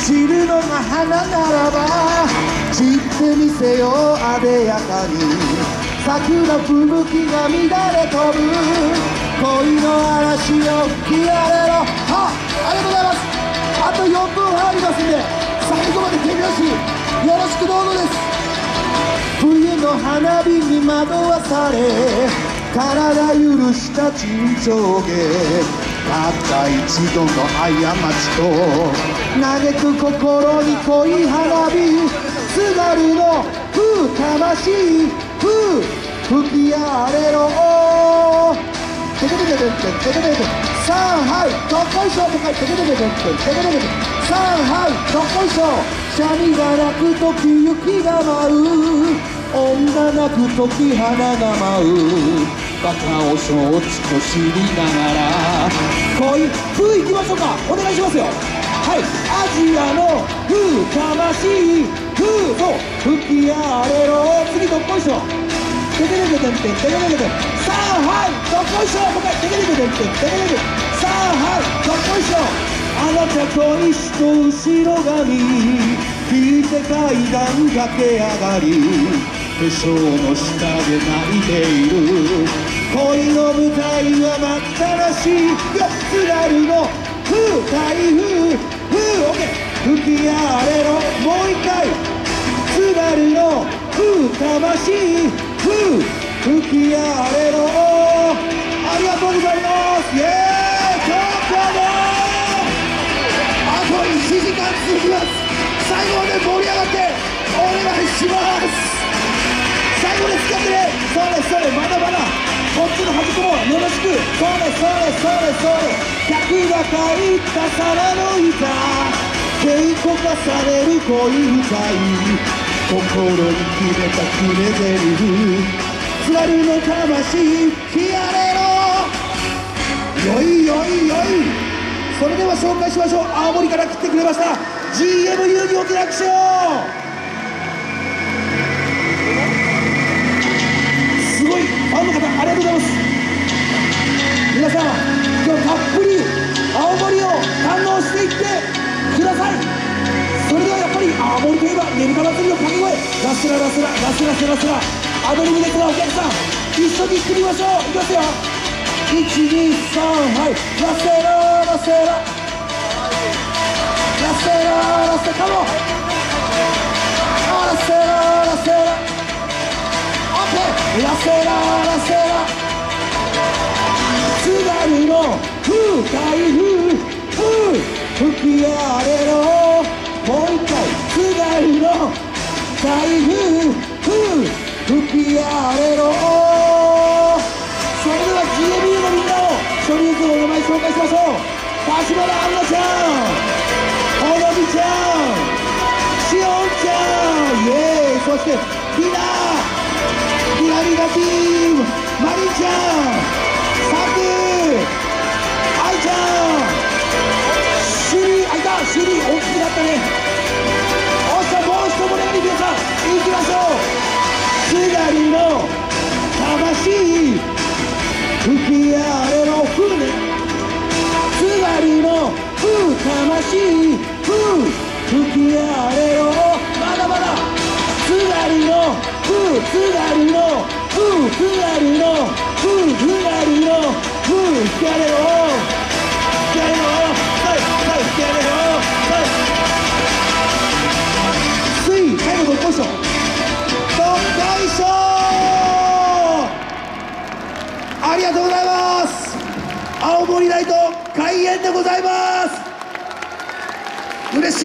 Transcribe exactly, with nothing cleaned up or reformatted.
散るのが花ならば散ってみせようあでやかに桜吹雪が乱れ飛ぶ恋の嵐を吹き荒れろ。はありがとうございます。あとよんぷんはんありますんで最後まで手拍子よろしくどうぞです。冬の花火に惑わされ体許した沈丁花たった一度の過ちと嘆く心に恋花火津軽の風魂風吹き荒れろ。テケテケテケテケテケさんはいどっこいしょとかテケテケテケテケテケさんはいどっこいしょシャミが鳴く時雪が舞う女泣く時花が舞うバカを承知と知りながら恋風いきましょうか。お願いしますよ。はいアジアの風魂風を吹き荒れろ。次どっこいしょテケテケテケテケテケテさあはいどっこいしょとかテケテケテケテケテケさあはいどっこいしょあなたと一緒と後ろ髪引いて階段駆け上がり化粧の下で泣いている恋の舞台は待ったらしいよ津軽の風台風風オッケー吹き荒れろ。もう一回津軽の風魂風吹き荒れろ。ありがとうございます。イエーイ東京であといちじかん続きます。最後まで盛り上がってお願いします。最後で使ってね。そうですそうですまだまだこっちの端っこもよろしく。そうですそうですそうですそうです客が書いた皿の板稽古化される恋深い心に決めた決め台詞津軽の魂吹き荒れろ。よいよいよい。それでは紹介しましょう。青森から来てくれました ジーエムユー に大きな拍手を。すごいファンの方ありがとうございます。皆さん今日たっぷり青森を堪能していってください。それではやっぱり青森といえばねぶた祭りの掛け声ラスララスララスラスラスラアドリブですがお客さん一緒に行ってみましょう。いきますよいちにさんはいラセララセララセララセカモラセララセララセララセラ津軽の風台風風吹き荒れろ。もう一回津軽の台風風吹き荒れろ。それでは ジーエムユー のみんなを一人ずつお名前紹介しましょう。柏原杏奈ちゃんほのみちゃんしおんちゃんイエーイそしてひなピラミダティームマリちゃんサクアイちゃんシリあいたシリ大きくなったね。おっしゃもう一盛り上がり皆さんいきましょう。津軽の魂吹き荒れろ風ね津軽の風魂風吹き荒れろ。まだまだ津軽の風津軽の風津軽の風津軽の風吹き荒れろ吹き荒れろはいはい吹き荒れろはい水最後どっこいしょどっこいしょありがとうございます。青森ライト開演でございます。嬉しい。